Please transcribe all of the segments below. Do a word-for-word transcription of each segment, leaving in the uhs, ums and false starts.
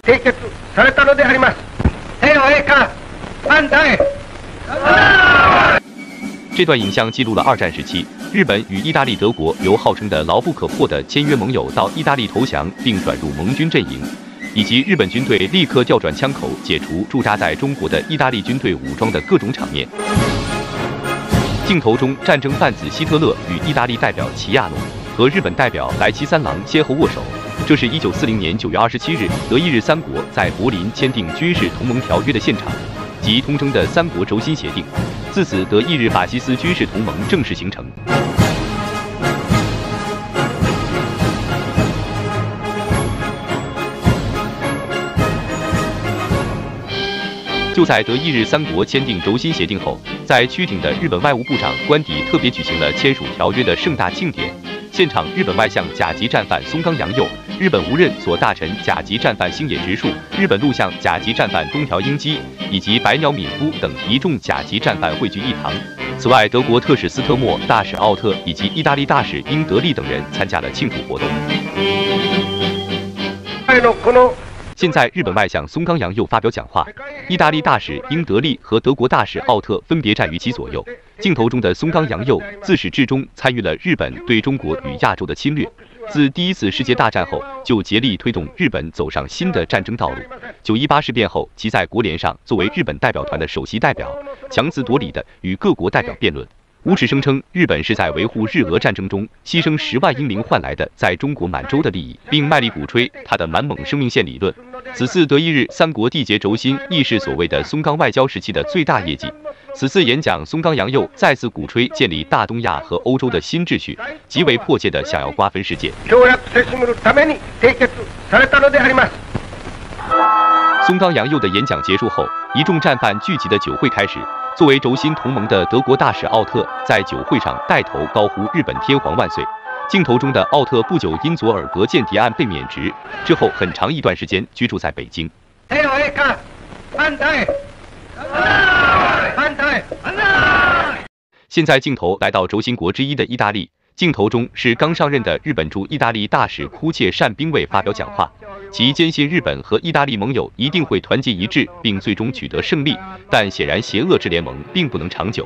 締結されたのであります。平和陛下、万歳！ 这段影像记录了二战时期，日本与意大利、德国由号称的牢不可破的签约盟友到意大利投降并转入盟军阵营，以及日本军队立刻调转枪口解除驻扎在中国的意大利军队武装的各种场面。镜头中，战争贩子希特勒与意大利代表齐亚诺和日本代表莱奇三郎先后握手。这是一九四零年九月二十七日，德意日三国在柏林签订军事同盟条约的现场，即通称的三国轴心协定。自此，德意日法西斯军事同盟正式形成。就在德意日三国签订轴心协定后，在曲顶的日本外务部长官邸特别举行了签署条约的盛大庆典。现场，日本外相甲级战犯松冈洋右、日本无任所大臣甲级战犯星野直树、日本陆相甲级战犯东条英机以及百鸟敏夫等一众甲级战犯汇聚一堂。此外，德国特使斯特默、大使奥特以及意大利大使英德利等人参加了庆祝活动。现在，日本外相松冈洋右发表讲话，意大利大使英德利和德国大使奥特分别站于其左右。镜头中的松冈洋右自始至终参与了日本对中国与亚洲的侵略，自第一次世界大战后就竭力推动日本走上新的战争道路。九一八事变后，即在国联上作为日本代表团的首席代表，强词夺理的与各国代表辩论。无耻声称日本是在维护日俄战争中牺牲十万英灵换来的在中国满洲的利益，并卖力鼓吹他的满蒙生命线理论。此次德意日三国缔结轴心，亦是所谓的松冈外交时期的最大业绩。此次演讲，松冈洋右再次鼓吹建立大东亚和欧洲的新秩序，极为迫切地想要瓜分世界。松冈洋右的演讲结束后，一众战犯聚集的酒会开始。作为轴心同盟的德国大使奥特在酒会上带头高呼“日本天皇万岁”。镜头中的奥特不久因佐尔格间谍案被免职，之后很长一段时间居住在北京。现在镜头来到轴心国之一的意大利，镜头中是刚上任的日本驻意大利大使枯切善兵卫发表讲话，其坚信日本和意大利盟友一定会团结一致，并最终取得胜利，但显然邪恶之联盟并不能长久。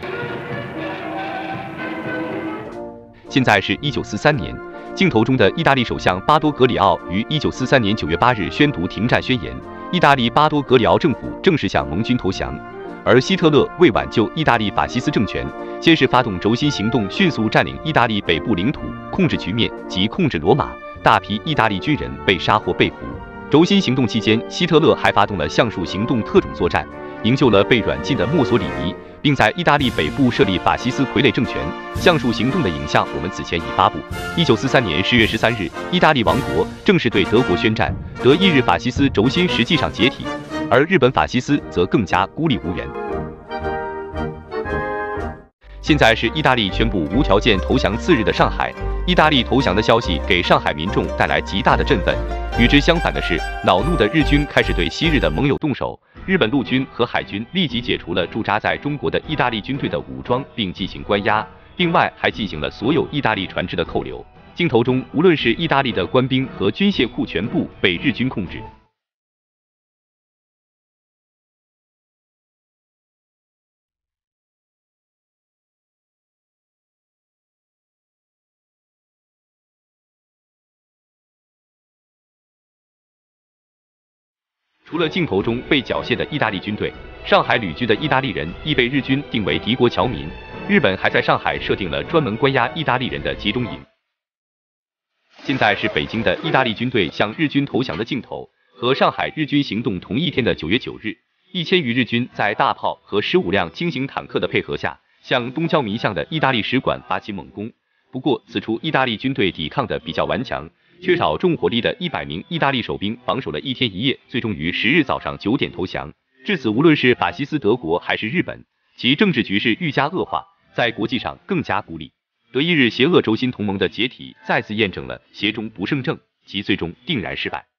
现在是一九四三年，镜头中的意大利首相巴多格里奥于一九四三年九月八日宣读停战宣言，意大利巴多格里奥政府正式向盟军投降。而希特勒为挽救意大利法西斯政权，先是发动轴心行动，迅速占领意大利北部领土，控制局面及控制罗马，大批意大利军人被杀或被俘。轴心行动期间，希特勒还发动了橡树行动特种作战，营救了被软禁的墨索里尼，并在意大利北部设立法西斯傀儡政权。橡树行动的影像我们此前已发布。一九四三年十月十三日，意大利亡国，正式对德国宣战，德意日法西斯轴心实际上解体，而日本法西斯则更加孤立无援。现在是意大利宣布无条件投降次日的上海，意大利投降的消息给上海民众带来极大的振奋。与之相反的是，恼怒的日军开始对昔日的盟友动手，日本陆军和海军立即解除了驻扎在中国的意大利军队的武装，并进行关押，另外还进行了所有意大利船只的扣留。镜头中，无论是意大利的官兵和军械库全部被日军控制。除了镜头中被缴械的意大利军队，上海旅居的意大利人亦被日军定为敌国侨民。日本还在上海设定了专门关押意大利人的集中营。现在是北京的意大利军队向日军投降的镜头，和上海日军行动同一天的九月九日，一千余日军在大炮和十五辆轻型坦克的配合下，向东交民巷的意大利使馆发起猛攻。不过，此处意大利军队抵抗的比较顽强。缺少重火力的一百名意大利守兵防守了一天一夜，最终于十日早上九点投降。至此，无论是法西斯德国还是日本，其政治局势愈加恶化，在国际上更加孤立。德意日邪恶轴心同盟的解体，再次验证了邪中不胜正，其最终定然失败。